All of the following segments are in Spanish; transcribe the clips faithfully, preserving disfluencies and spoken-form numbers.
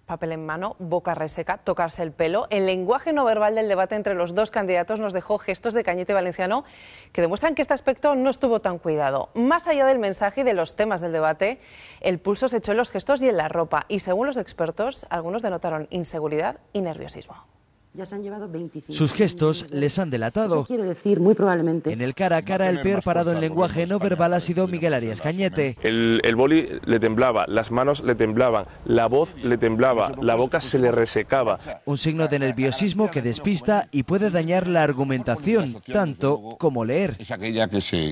Papel en mano, boca reseca, tocarse el pelo. El lenguaje no verbal del debate entre los dos candidatos nos dejó gestos de Cañete y Valenciano que demuestran que este aspecto no estuvo tan cuidado. Más allá del mensaje y de los temas del debate, el pulso se echó en los gestos y en la ropa. Y según los expertos, algunos denotaron inseguridad y nerviosismo. Ya se han llevado veinticinco. Sus gestos les han delatado. Eso quiere decir, muy probablemente... En el cara a cara, el peor parado en lenguaje no verbal ha sido Miguel Arias Cañete. El, el boli le temblaba, las manos le temblaban, la voz le temblaba, la boca se le resecaba. Un signo de nerviosismo que despista y puede dañar la argumentación, tanto como leer. Es aquella que se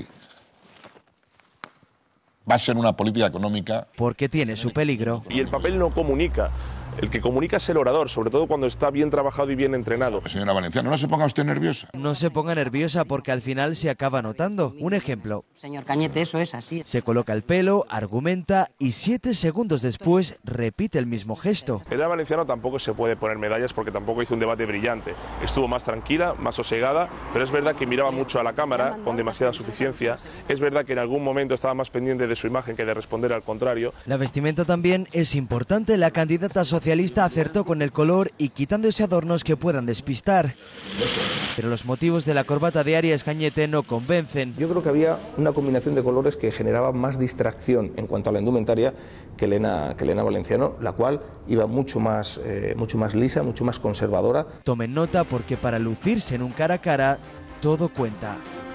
basa en una política económica. Porque tiene su peligro. Y el papel no comunica. El que comunica es el orador, sobre todo cuando está bien trabajado y bien entrenado. Señora Valenciano, no se ponga usted nerviosa. No se ponga nerviosa porque al final se acaba notando. Un ejemplo. Señor Cañete, eso es así. Se coloca el pelo, argumenta y siete segundos después repite el mismo gesto. Elena Valenciano tampoco se puede poner medallas porque tampoco hizo un debate brillante. Estuvo más tranquila, más sosegada, pero es verdad que miraba mucho a la cámara con demasiada suficiencia. Es verdad que en algún momento estaba más pendiente de su imagen que de responder al contrario. La vestimenta también es importante. La candidata socialista acertó con el color y quitándose adornos que puedan despistar. Pero los motivos de la corbata de Arias Cañete no convencen. Yo creo que había una combinación de colores que generaba más distracción en cuanto a la indumentaria que Elena, que Elena Valenciano, la cual iba mucho más, eh, mucho más lisa, mucho más conservadora. Tomen nota porque para lucirse en un cara a cara todo cuenta.